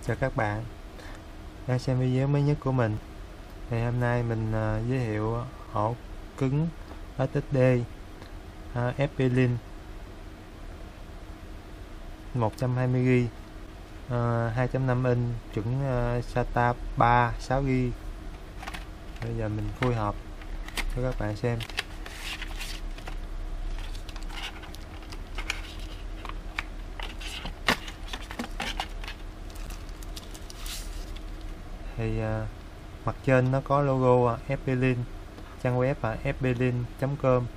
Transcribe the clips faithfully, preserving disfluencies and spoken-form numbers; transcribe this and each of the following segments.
Chào các bạn đang xem video mới nhất của mình. Thì hôm nay mình uh, giới thiệu ổ cứng ét ét đê uh, ép pê Link một trăm hai mươi gi ga uh, hai chấm năm inch chuẩn uh, SATA ba sáu gi ga. Bây giờ mình khui hộp cho các bạn xem. Thì uh, mặt trên nó có logo uh, ép pê Link, trang web là ép pê link chấm com.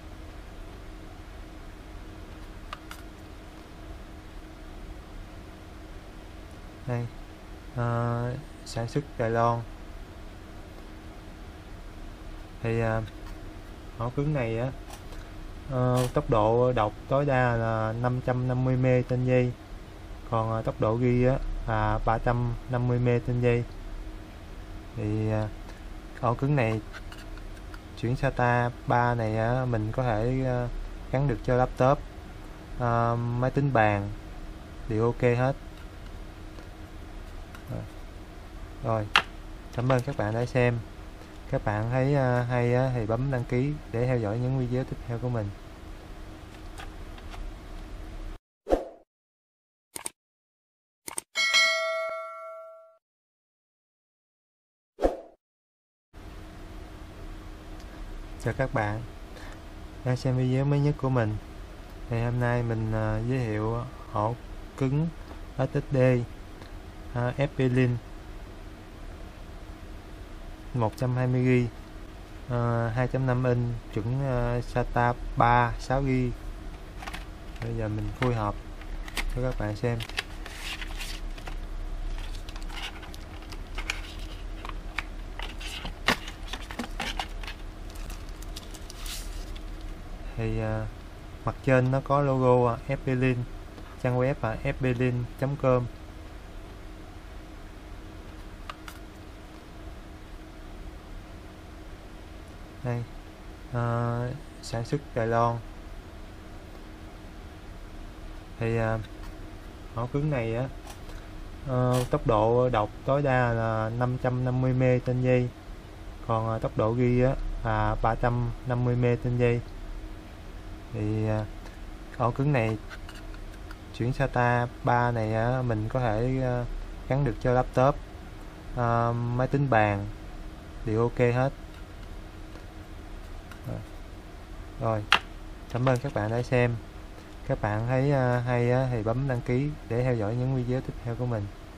Đây, uh, sản xuất Đài Loan. Thì uh, ổ cứng này á, uh, tốc độ đọc tối đa là năm trăm năm mươi mê trên giây, còn uh, tốc độ ghi á là ba trăm năm mươi mê trên giây. Thì uh, ổ cứng này chuyển SATA ba này á, mình có thể uh, gắn được cho laptop, uh, máy tính bàn đều ok hết. Rồi, cảm ơn các bạn đã xem. Các bạn thấy uh, hay uh, thì bấm đăng ký để theo dõi những video tiếp theo của mình. Chào các bạn đang xem video mới nhất của mình. Thì hôm nay mình uh, giới thiệu ổ cứng ét ét đê uh, ép pê Link một trăm hai mươi gi ga uh, hai chấm năm inch chuẩn uh, SATA ba sáu gi ga. Bây giờ mình khui hộp cho các bạn xem. Thì uh, mặt trên nó có logo uh, ép pê Link, trang web là ép pê link chấm com. Đây, uh, sản xuất Đài Loan. Thì uh, ổ cứng này á, uh, tốc độ đọc tối đa là năm trăm năm mươi mê trên giây, còn uh, tốc độ ghi á là ba trăm năm mươi mê trên giây. Thì uh, ổ cứng này chuyển SATA ba này á, mình có thể uh, gắn được cho laptop, uh, máy tính bàn đều ok hết. Rồi, cảm ơn các bạn đã xem. Các bạn thấy uh, hay uh, thì bấm đăng ký để theo dõi những video tiếp theo của mình.